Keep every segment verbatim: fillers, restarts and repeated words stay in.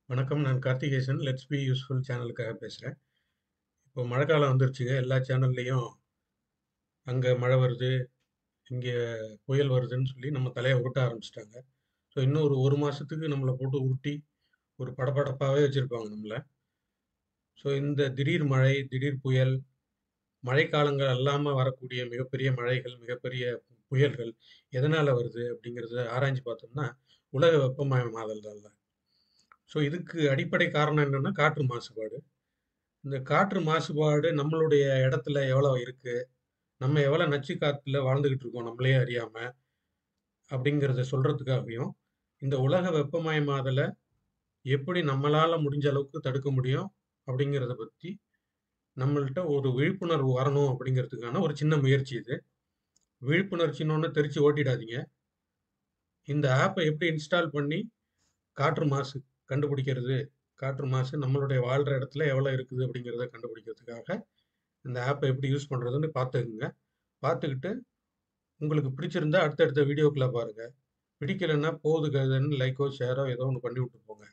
வணக்கம். நான் Karthikesan. Let's be useful சேனலுக்காக பேசுறேன். இப்போ மழைக்காலம் வந்துருச்சுங்க. எல்லா சேனல்லயும் அங்க மழை வருது, இங்க புயல் வருதுன்னு சொல்லி நம்ம தலைய உருட்ட ஆரம்பிச்சுட்டாங்க. ஸோ இன்னும் ஒரு 1 மாசத்துக்கு நம்மள போட்டு உருட்டி, ஒரு படபடப்பாவே வச்சிருப்பாங்க நம்மள. ஸோ இந்த திடீர் மழை, திடீர் புயல், மழைக்காலங்கள் அல்லாம வரக்கூடிய மிகப்பெரிய மழைகள், மிகப்பெரிய புயல்கள் எதனால வருது அப்படிங்கிறத ஆராய்ஞ்சு பார்த்தோம்னா, உலக வெப்பமயமாதல்னால தான். ஸோ இதுக்கு அடிப்படை காரணம் என்னன்னா, காற்று மாசுபாடு. இந்த காற்று மாசுபாடு நம்மளுடைய இடத்துல எவ்வளோ இருக்கு? நம்ம எவ்வளோ நச்சு காத்துல வாழ்ந்துகிட்டு இருக்கோம் நம்மளே அறியாம, அப்படிங்கிறத சொல்றதுக்காகவும், இந்த உலக வெப்பமயமாதல எப்படி நம்மளால முடிஞ்ச அளவுக்கு தடுக்க முடியும்? அப்படிங்கிறத பத்தி நம்மள்ட்ட ஒரு விழிப்புணர்வு வரணும் அப்படிங்கிறதுக்கான ஒரு சின்ன முயற்சி இது. விழிப்புணர்ச்சின்னோன தெரிச்சு ஓட்டிடாதீங்க. இந்த ஆப்ப எப்படி இன்ஸ்டால் பண்ணி காற்று மாசு கண்டுபிடிக்கிறது? காற்று மாசு நம்மளுடைய வாழ்ற இடத்துல எவ்வளோ இருக்குது? அப்படிங்கிறத கண்டுபிடிக்கிறதுக்காக இந்த ஆப்ப எப்படி யூஸ் பண்றதுன்னு பார்த்துக்கங்க. பார்த்துக்கிட்டு உங்களுக்கு பிடிச்சிருந்தா அடுத்தடுத்த வீடியோக்கள பாருங்க. பிடிக்கலன்னா போது கதுன்னு லைக்கோ, ஷேரோ ஏதோ ஒண்ணு பண்ணி விட்டு போங்க.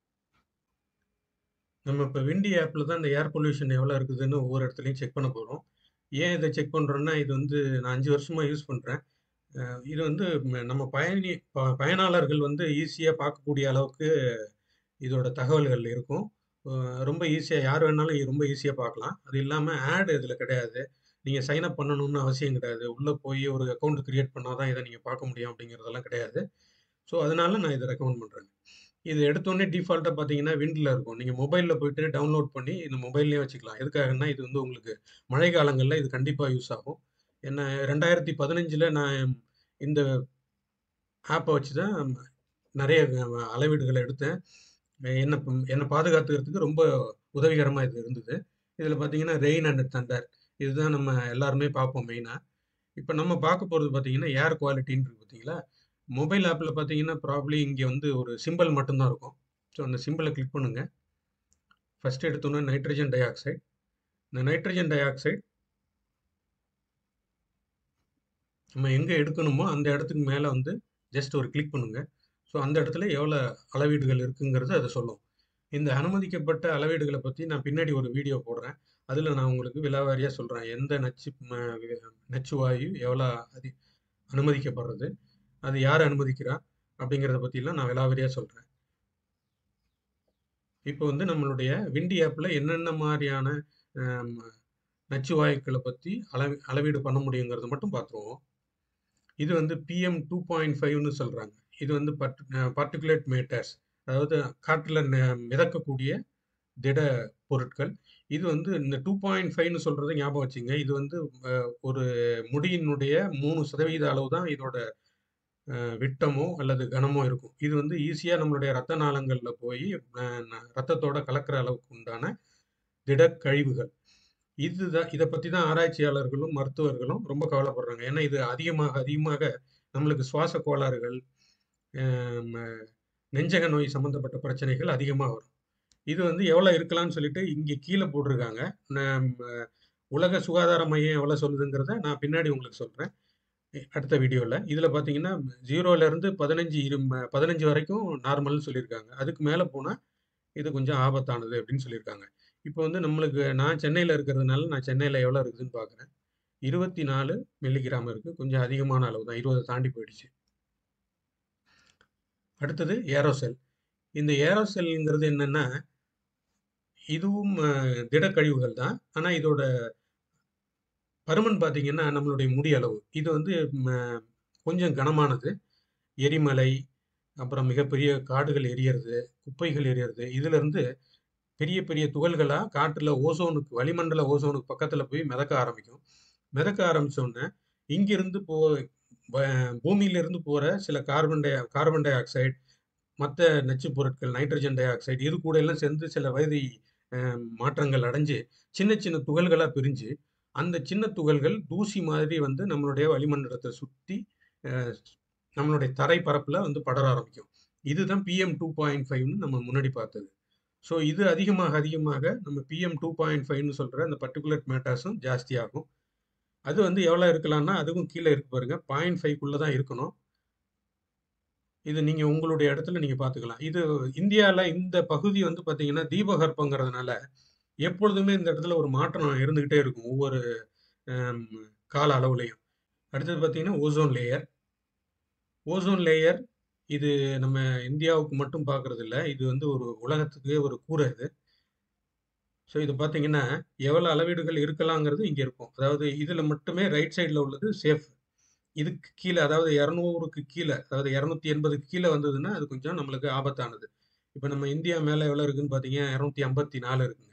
நம்ம இப்ப விண்டி ஆப்ல தான் இந்த ஏர் பொல்யூஷன் எவ்வளோ இருக்குதுன்னு ஒவ்வொரு இடத்துலயும் செக் பண்ண போறோம். ஏன் இத செக் பண்றோம்னா, இது வந்து நான் அஞ்சு வருஷமா யூஸ் பண்றேன். அ இது வந்து ம நம்ம பயணி ப பயனாளர்கள் வந்து ஈஸியா பார்க்கக்கூடிய அளவுக்கு இதோட தகவல்கள் இருக்கும். அ ரொம்ப ஈஸியா யார் வேணாலும் ரொம்ப ஈஸியா பார்க்கலாம். அது இல்லாம ஆட் இதுல கிடையாது. நீங்க சைன் அப் பண்ணணும்னு அவசியம் கிடையாது. உள்ள போய் ஒரு அக்கவுண்ட் கிரியேட் பண்ணா தான் இத நீங்க பார்க்க முடியும் அப்படிங்கிறதெல்லாம் கிடையாது. ஸோ, அதனால நான் இத ரெக்கமெண்ட் பண்றேன். இது எடுத்தோனே டிஃபால்ட்டா பார்த்தீங்கன்னா, விண்ட்ல இருக்கும். நீங்க மொபைல்ல போயிட்டு டவுன்லோட் பண்ணி இந்த மொபைல்லயே வச்சுக்கலாம். எதுக்காகன்னா, இது வந்து உங்களுக்கு மழை காலங்கள்ல இது கண்டிப்பா யூஸ் ஆகும். ஏன்னா இரண்டாயிரத்து பதினைந்துல நான் இந்த ஆப்ப வச்சு தான் நெறைய அ அளவீடுகள எடுத்தேன். என்ன என்ன பாதுகாத்துக்கிறதுக்கு ரொம்ப உதவிகரமா இது இருந்தது. இதுல பார்த்தீங்கன்னா, ரெயின் அண்ட் தண்டர் இதுதான் நம்ம எல்லாருமே பார்ப்போம் மெயினா. இப்ப நம்ம பார்க்க போறது பார்த்தீங்கன்னா, ஏர் குவாலிட்டின்னு இருக்கு பார்த்தீங்களா? மொபைல் ஆப்ல பார்த்தீங்கன்னா, ப்ராபப்ளி இங்க வந்து ஒரு சிம்பல் மட்டும் தான் இருக்கும். ஸோ, அந்த சிம்பல கிளிக் பண்ணுங்க. ஃபர்ஸ்ட் எடுத்தோனே நைட்ரஜன் டை ஆக்சைடு. இந்த நைட்ரஜன் டை ஆக்சைடு நம்ம எங்க எடுக்கணுமோ அந்த இடத்துக்கு மேல வந்து ஜஸ்ட் ஒரு கிளிக் பண்ணுங்க. ஸோ, அந்த இடத்துல எவ்வளோ அளவீடுகள் இருக்குங்கிறது அது சொல்லும். இந்த அனுமதிக்கப்பட்ட அளவீடுகள பத்தி நான் பின்னாடி ஒரு வீடியோ போடுறேன். அதுல நான் உங்களுக்கு விலாவாரியா சொல்றேன். எந்த நச்சு ம நச்சு வாயு எவ்வளோ அதி அனுமதிக்கப்படுறது? அது யார் அனுமதிக்கிறா? அப்படிங்கிறத பத்திலாம் நான் விலாவாரியா சொல்றேன். இப்போ வந்து நம்மளுடைய விண்டி ஆப்ல என்னென்ன மாரியான அ நச்சு வாயுக்கள பத்தி அளவி அளவீடு பண்ண முடியுங்கிறத மட்டும் பார்த்துருவோம். இது வந்து பிஎம் டூ பாயிண்ட் ஃபைவ்ன்னு சொல்றாங்க. இது வந்து பர்ட் அ பார்ட்டிகுலேட் மேட்டர்ஸ். அதாவது காற்றுல ந மிதக்கக்கூடிய திட பொருட்கள். இது வந்து இந்த டூ பாயிண்ட் ஃபைவ்ன்னு சொல்றத ஞாபகம் வச்சுங்க. இது வந்து அ ஒரு முடியினுடைய மூணு சதவீதம் அளவு தான் இதோட அ விட்டமோ அல்லது கனமோ இருக்கும். இது வந்து ஈஸியா நம்மளுடைய ரத்த நாளங்கள்ல போயி அ ந ரத்தத்தோட கலக்கிற அளவுக்கு உண்டான திடக்கழிவுகள். இதுதான் இத பத்தி தான் ஆராய்ச்சியாளர்களும், மருத்துவர்களும் ரொம்ப கவலைப்படுறாங்க. ஏன்னா, இது அதிகமாக, அதிகமாக நம்மளுக்கு சுவாச கோளாறுகள், அ ம நெஞ்சக நோய் சம்மந்தப்பட்ட பிரச்சனைகள் அதிகமா வரும். இது வந்து எவ்வளோ இருக்கலாம்னு சொல்லிட்டு இங்க கீழ போட்டிருக்காங்க. நம்ம உலக சுகாதார மையம் எவ்வளோ சொல்லுதுங்கிறத நான் பின்னாடி உங்களுக்கு சொல்றேன். எ அடுத்த வீடியோல. இதுல பார்த்தீங்கன்னா, 0ல பதினைந்து இரு ம பதினைந்து வரைக்கும் நார்மல்னு சொல்லியிருக்காங்க. அதுக்கு மேல போனா, இது கொஞ்சம் ஆபத்தானது அப்படின்னு சொல்லியிருக்காங்க. இப்போ வந்து நம்மளுக்கு நான் சென்னையில இருக்கிறதுனால, நான் சென்னையில எவ்வளோ இருக்குதுன்னு பார்க்குறேன். இருபத்தி நாலு மில்லிகிராம் இருக்கு. கொஞ்சம் அதிகமான அளவு தான். இருபது தாண்டி போயிடுச்சு. அடுத்தது ஏரோசெல். இந்த ஏரோசெல்ங்கிறது என்னன்னா, இதுவும் அ திடக்கழிவுகள் தான். ஆனா இதோட பருமன் பார்த்தீங்கன்னா, நம்மளுடைய முடி அளவு. இது வந்து ம கொஞ்சம் கனமானது. எரிமலை, அப்புறம் மிகப்பெரிய காடுகள் எரியறது, குப்பைகள் எரியறது, இதிலிருந்து பெரிய பெரிய துகள்களா காற்றுல ஓசோனுக்கு வளிமண்டல ஓசோனுக்கு பக்கத்துல போய் மிதக்க ஆரம்பிக்கும். மிதக்க ஆரம்பிச்ச உடனே, இங்கிருந்து போ ப பூமியிலிருந்து போற சில carbon di carbon dioxide, மத்த நச்சுப் பொருட்கள், நைட்ரஜன் டை ஆக்சைடு இது கூட எல்லாம் சேர்ந்து சில வேதி அ மாற்றங்கள் அடைஞ்சு, சின்ன சின்ன துகள்களா பிரிஞ்சு, அந்த சின்ன துகள்கள் தூசி மாதிரி வந்து நம்மளுடைய வளிமண்டலத்த சுத்தி, அ நம்மளுடைய தரை பரப்புல வந்து படர ஆரம்பிக்கும். இதுதான் பிஎம் டூ பாயிண்ட் ஃபைவ்ன்னு நம்ம முன்னாடி பார்த்தது. ஸோ இது அதிகமாக, அதிகமாக நம்ம பிஎம் டூ பாயிண்ட் ஃபைவ்ன்னு சொல்ற அந்த பர்ட்டிகுலர் மேட்டர்ஸும் ஜாஸ்தியாகும். அது வந்து எவ்வளோ இருக்கலாம்னா, அதுவும் கீழ இருக்கு பாருங்க. 0.5க்குள்ள தான் இருக்கணும். இது நீங்க உங்களுடைய இடத்துல நீங்க பார்த்துக்கலாம். இது இந்தியால இந்த பகுதி வந்து பார்த்தீங்கன்னா, தீபகற்பங்கிறதுனால எப்பொழுதுமே இந்த இடத்துல ஒரு மாற்றம் இருந்துகிட்டே இருக்கும். ஒவ்வொரு அம் கால அளவுலயும். அடுத்தது பார்த்தீங்கன்னா, ஓசோன் லேயர். ஓசோன் லேயர் இது நம்ம இந்தியாவுக்கு மட்டும் பார்க்கறதில்ல. இது வந்து ஒரு உலகத்துக்கே ஒரு கூரை இது. ஸோ இது பார்த்தீங்கன்னா, எவ்வளோ அளவீடுகள் இருக்கலாங்கிறது இங்க இருக்கும். அதாவது இதுல மட்டுமே ரைட் சைடுல உள்ளது சேஃப். இதுக்கு கீழ அதாவது இருநூறுக்கு கீழ, அதாவது இருநூற்று எண்பதுக்கு கீழ வந்ததுன்னா, அது கொஞ்சம் நம்மளுக்கு ஆபத்தானது. இப்ப நம்ம இந்தியா மேல எவ்வளோ இருக்குன்னு பார்த்தீங்கன்னா, இருநூற்று ஐம்பத்தி நான்கு இருக்குங்க.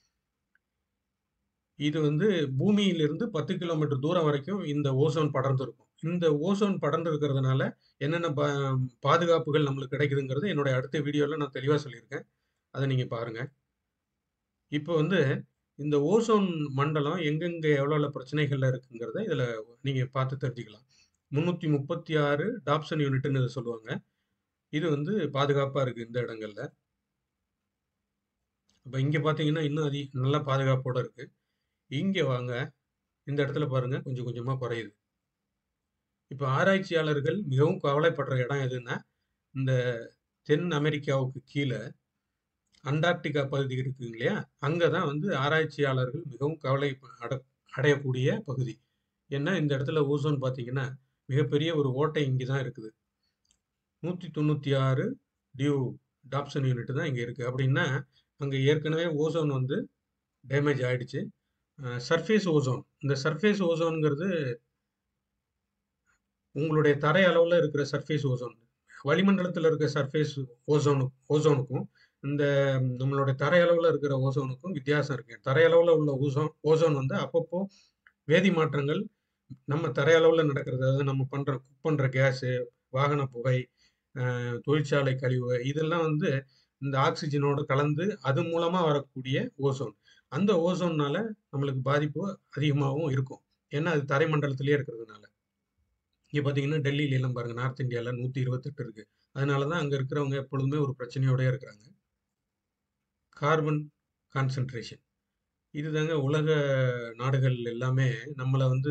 இது வந்து பூமியிலிருந்து பத்து கிலோமீட்டர் தூரம் வரைக்கும் இந்த ஓசோன் படர்ந்திருக்கும். இந்த ஓசோன் படர்ந்து இருக்கிறதுனால என்னென்ன ப பாதுகாப்புகள் நம்மளுக்கு கிடைக்குதுங்கிறது என்னுடைய அடுத்த வீடியோல நான் தெளிவா சொல்லியிருக்கேன். அத நீங்க பாருங்க. இப்போ வந்து இந்த ஓசோன் மண்டலம் எங்கெங்க எவ்வளோ பிரச்சனைகள்ல இருக்குங்கிறத இதுல நீங்க பார்த்து தெரிஞ்சுக்கலாம். முன்னூற்று முப்பத்தி ஆறு டாப்சன் யூனிட்ன்னு இத சொல்லுவாங்க. இது வந்து பாதுகாப்பா இருக்கு இந்த இடங்கள்ல. அப்ப இங்க பார்த்தீங்கன்னா, இன்னும் அதி நல்ல பாதுகாப்போட இருக்கு. இங்க வாங்க. இந்த இடத்துல பாருங்க கொஞ்சம் கொஞ்சமா குறையுது. இப்ப ஆராய்ச்சியாளர்கள் மிகவும் கவலைப்படுற இடம் எதுன்னா, இந்த தென் அமெரிக்காவுக்கு கீழ அண்டார்டிகா பகுதி இருக்குங்க இல்லையா? அங்க தான் வந்து ஆராய்ச்சியாளர்கள் மிகவும் கவலை அட அடையக்கூடிய பகுதி. ஏன்னா, இந்த இடத்துல ஓசோன் பார்த்தீங்கன்னா, மிகப்பெரிய ஒரு ஓட்டை இங்க தான் இருக்குது. நூற்று தொண்ணூற்றி ஆறு டியூ டாப்சன் யூனிட் தான் இங்க இருக்கு. அப்படின்னா, அங்க ஏற்கனவே ஓசோன் வந்து டேமேஜ் ஆயிடுச்சு. அ சர்ஃபேஸ் ஓசோன். இந்த சர்ஃபேஸ் ஓசோன்ங்கிறது உங்களுடைய தரை அளவுல இருக்கிற சர்ஃபேஸ் ஓசோன். வளிமண்டலத்தில இருக்கிற சர்ஃபேஸ் ஓசோனு ஓசோனுக்கும், இந்த நம்மளுடைய தரை அளவுல இருக்கிற ஓசோனுக்கும் வித்தியாசம் இருக்கு. தரை அளவுல உள்ள ஓசோன் ஓசோன் வந்து அப்பப்போ வேதி மாற்றங்கள் நம்ம தரை அளவுல நடக்கிறது. அதாவது நம்ம பண்ற குக் பண்ற கேஸு, வாகன புகை, அ தொழிற்சாலை கழிவு இதெல்லாம் வந்து இந்த ஆக்ஸிஜனோட கலந்து அது மூலமா வரக்கூடிய ஓசோன். அந்த ஓசோன்னால நம்மளுக்கு பாதிப்பு அதிகமாவும் இருக்கும். ஏன்னா, அது தரை மண்டலத்திலேயே இருக்கிறதுனால. இங்க பார்த்தீங்கன்னா, டெல்லில எல்லாம் பாருங்க, நார்த் இந்தியால நூற்று இருபத்தி எட்டு இருக்கு. அதனால தான் அங்க இருக்கிறவங்க எப்பொழுதுமே ஒரு பிரச்சனையோடயே இருக்கிறாங்க. Carbon concentration. இதுதாங்க உலக நாடுகள் எல்லாமே நம்மள வந்து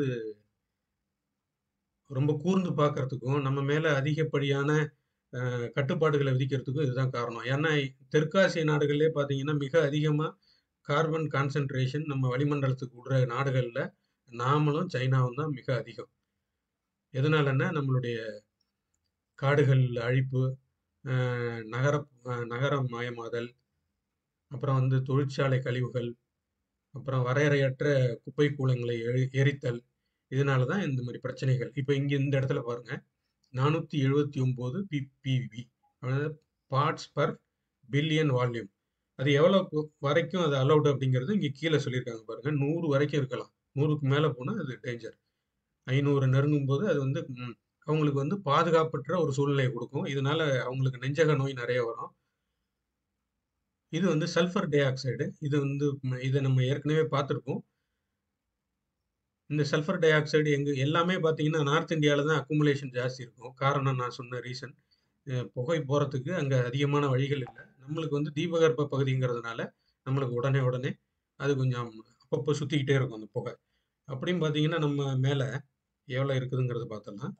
ரொம்ப கூர்ந்து பார்க்கறதுக்கும், நம்ம மேல அதிகப்படியான அ கட்டுப்பாடுகள விதிக்கிறதுக்கும் இதுதான் காரணம். ஏன்னா, தெற்காசிய நாடுகள்லயே பார்த்தீங்கன்னா, மிக அதிகமா கார்பன் கான்சன்ட்ரேஷன் நம்ம வளிமண்டலத்துக்கு விடுற நாடுகள்ல நாமளும், சைனாவும் தான் மிக அதிகம். எதனாலன்னா, நம்மளுடைய காடுகள் அழிப்பு, அ நகர அ நகரமயமாதல், அப்புறம் வந்து தொழிற்சாலை கழிவுகள், அப்புறம் வரையறையற்ற குப்பை கூளங்களை எரி எரித்தல். இதனால தான் இந்த மாரி பிரச்சனைகள். இப்ப இங்க இந்த இடத்துல பாருங்க. நானூற்று எழுபத்தி ஒன்பது பிபிவி. அதாவது பார்ட்ஸ் பெர் பில்லியன் வால்யூம். அது எவ்வளவு வரைக்கும் அது அலவுட் அப்படிங்கிறது இங்க கீழ சொல்லியிருக்காங்க பாருங்க. நூறு வரைக்கும் இருக்கலாம். நூறுக்கு மேல போனா அது டேஞ்சர். ஐநூறு நெருங்கும்போது அது வந்து ம் அவங்களுக்கு வந்து பாதுகாப்பற்ற ஒரு சூழ்நிலையை குடுக்கும். இதனால அவங்களுக்கு நெஞ்சக நோய் நெறைய வரும். இது வந்து சல்ஃபர் டை ஆக்சைடு. இது வந்து ம் இத நம்ம ஏற்கனவே பார்த்திருப்போம். இந்த சல்ஃபர் டை ஆக்சைடு எங்க எல்லாமே பார்த்தீங்கன்னா, நார்த் இந்தியால தான் அக்குமுலேஷன் ஜாஸ்தி இருக்கும். காரணம் நான் சொன்ன ரீசன். அ புகை போறதுக்கு அங்க அதிகமான வழிகள் இல்ல. நம்மளுக்கு வந்து தீபகற்ப பகுதிங்கிறதுனால, நம்மளுக்கு உடனே உடனே அது கொஞ்சம் அப்பப்போ சுத்திக்கிட்டே இருக்கும் அந்த புகை. அப்படின்னு பார்த்தீங்கன்னா, நம்ம மேல எவ்வளோ இருக்குதுங்கிறத பார்த்தரலாம்.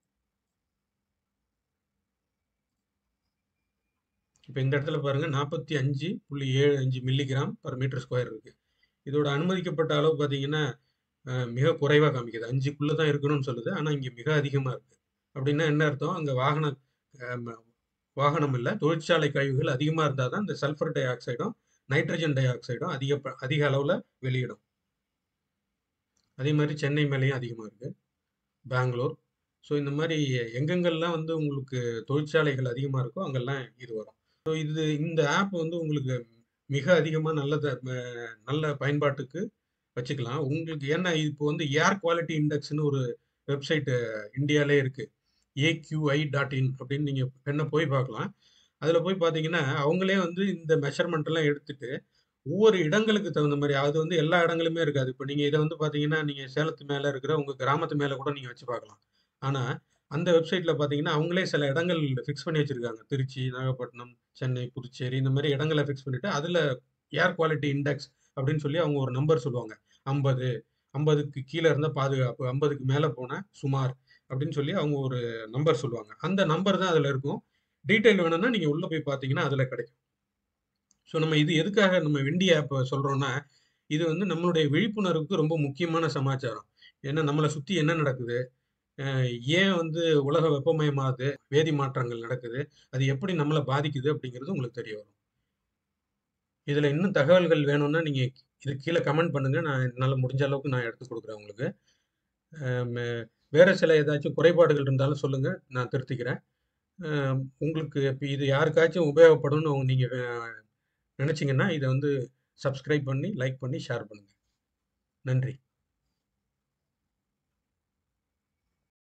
இப்ப இந்த இடத்துல பாருங்க நாற்பத்தி ஐந்து புள்ளி ஏழு ஐந்து மில்லிகிராம் பெர் மீட்டர் ஸ்கொயர் இருக்கு. இதோட அனுமதிக்கப்பட்ட அளவு பார்த்தீங்கன்னா, அ மிக குறைவா காமிக்குது. 5க்குள்ள தான் இருக்கணும்னு சொல்லுது. ஆனா இங்க மிக அதிகமா இருக்கு. அப்படின்னா என்ன அர்த்தம்? அங்க வாகன அ ம வாகனம் இல்ல, தொழிற்சாலை கழிவுகள் அதிகமா இருந்தா தான் இந்த சல்ஃபர் டை ஆக்சைடும், நைட்ரஜன் டை ஆக்சைடும் அதிக ப அதிக அளவுல வெளியிடும். அதே மாரி சென்னை மேலயும் அதிகமா இருக்கு. பெங்களூர். ஸோ இந்த மாரி எங்கெங்கெல்லாம் வந்து உங்களுக்கு தொழிற்சாலைகள் அதிகமா இருக்கோ, அங்கெல்லாம் இது வரும். ஸோ இது இந்த ஆப் வந்து உங்களுக்கு மிக அதிகமா நல்லத ம நல்ல பயன்பாட்டுக்கு வச்சுக்கலாம். உங்களுக்கு ஏன்னா இப்போ வந்து ஏர் குவாலிட்டி இண்டெக்ஸ்ன்னு ஒரு வெப்சைட் இந்தியாலயே இருக்கு. ஏக்யூஐ டாட் இன் அப்படின்னு நீங்க வேணா போய் பார்க்கலாம். அதுல போய் பார்த்தீங்கன்னா, அவங்களே வந்து இந்த மெஷர்மென்ட் எல்லாம் எடுத்துட்டு, ஒவ்வொரு இடங்களுக்கு தகுந்த மாரி, அது வந்து எல்லா இடங்களுமே இருக்காது. இப்ப நீங்க இத வந்து பார்த்தீங்கன்னா, நீங்க சேலத்து மேல இருக்கிற உங்க கிராமத்து மேல கூட நீங்க வச்சு பார்க்கலாம். ஆனா, அந்த வெப்சைட்ல பார்த்தீங்கன்னா, அவங்களே சில இடங்கள் ஃபிக்ஸ் பண்ணி வச்சிருக்காங்க. திருச்சி, நாகப்பட்டினம், சென்னை, புதுச்சேரி இந்த மாரி இடங்கள ஃபிக்ஸ் பண்ணிட்டு, அதுல ஏர் குவாலிட்டி இண்டெக்ஸ் அப்படின்னு சொல்லி அவங்க ஒரு நம்பர் சொல்லுவாங்க. ஐம்பது, ஐம்பதுக்கு கீழ இருந்தா பாதுகாப்பு, ஐம்பதுக்கு மேல போனா சுமார். அப்படின்னு சொல்லி அவங்க ஒரு நம்பர் சொல்லுவாங்க. அந்த நம்பர் தான் அதில இருக்கும். டீட்டெயில் வேணும்னா நீங்க உள்ள போய் பார்த்தீங்கன்னா, அதில கிடைக்கும். ஸோ நம்ம இது எதுக்காக நம்ம விண்டி ஆப்ப சொல்றோம்னா, இது வந்து நம்மளுடைய விழிப்புணர்வுக்கு ரொம்ப முக்கியமான சமாச்சாரம். ஏன்னா நம்மள சுத்தி என்ன நடக்குது? அ ஏன் வந்து உலக வெப்பமயமாகுது? வேதி மாற்றங்கள் நடக்குது? அது எப்படி நம்மள பாதிக்குது? அப்படிங்கிறது உங்களுக்கு தெரிய வரும். இதில இன்னும் தகவல்கள் வேணும்னா, நீங்க இதுக்கு கீழ கமெண்ட் பண்ணுங்க. நான் என்னால முடிஞ்ச அளவுக்கு நான் எடுத்துக் குடுக்குறேன் உங்களுக்கு. அ மே வேற சில ஏதாச்சும் குறைபாடுகள் இருந்தாலும் சொல்லுங்க. நான் திருத்திக்கிறேன். அ உங்களுக்கு இப்ப இது யாருக்காச்சும் உபயோகப்படும்னு நீங்க அ நெனச்சீங்கன்னா, இத வந்து சப்ஸ்கிரைப் பண்ணி, லைக் பண்ணி, ஷேர் பண்ணுங்க. நன்றி.